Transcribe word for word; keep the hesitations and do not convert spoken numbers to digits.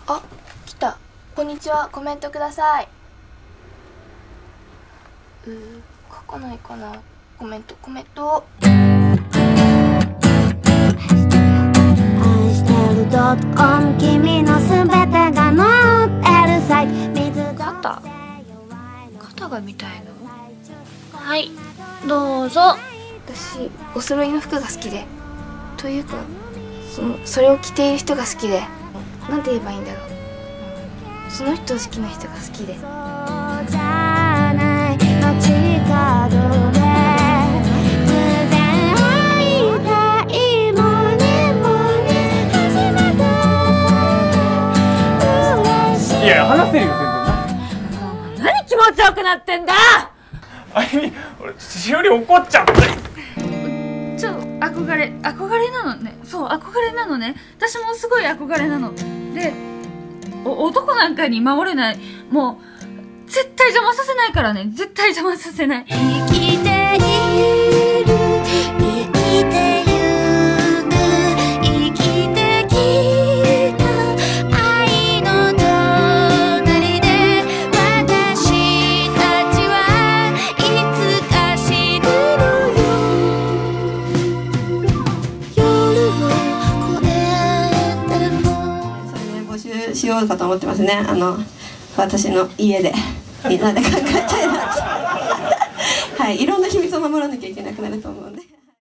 あ、来た。こんにちは。コメントください。うー、書かないかな。コメント、コメント。愛してる .com 君のすべてが載ってるサイト。肩？肩が見たいの？はい、どうぞ。私、お揃いの服が好きで。というか、その、それを着ている人が好きで。なんて言えばいいんだろう。その人を好きな人が好きで。 いや、話せるよ、全然。 何気持ちよくなってんだ。 あゆみ、俺、しおり怒っちゃって。 ちょっと憧れ、憧れなのね。そう、憧れなのね。私もすごい憧れなの。で、お男なんかに守れない。もう、絶対邪魔させないからね。絶対邪魔させない。生きている、生きてゆく、生きてきた愛の隣で、私たちはいつか知るのよ。夜を越えても。 それで募集しようかと思ってますね。あの私の家でみんなで考えたいなってはい、いろんな秘密を守らなきゃいけなくなると思うんで。